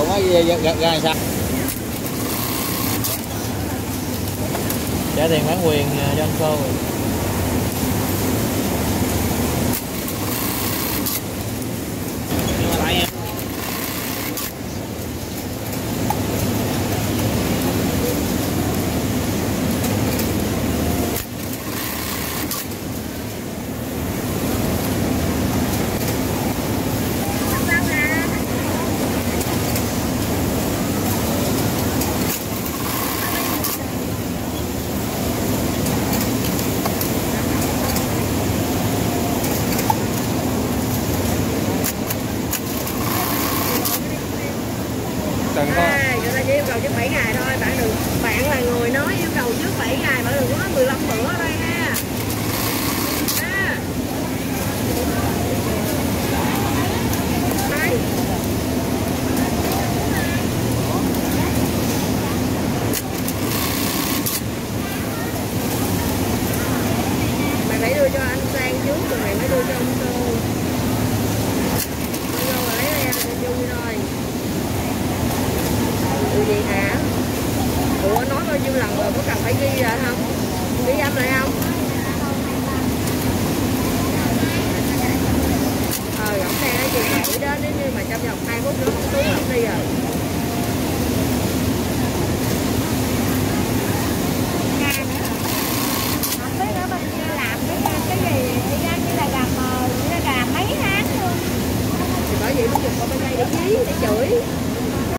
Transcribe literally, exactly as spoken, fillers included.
còn á ra, ra sao? Trả tiền bản quyền cho anh Khô rồi. À, người ta chỉ yêu cầu trước bảy ngày thôi, bạn đừng, bạn là người nói yêu cầu trước bảy ngày, bạn đừng có mười lăm bữa ở đây ha. À. Đây. Mày phải đưa cho anh Sang trước rồi mày mới đưa cho ông Tô. Vô rồi lấy ra cho vui thôi. Ủa gì hả? Ủa nói bao nhiêu lần rồi, có cần phải ghi lại không? Ghi âm lại không? Ờ, gọng xe nó chừng bảy đó, nếu như mà trong vòng hai phút nữa không xuống là không đi rồi.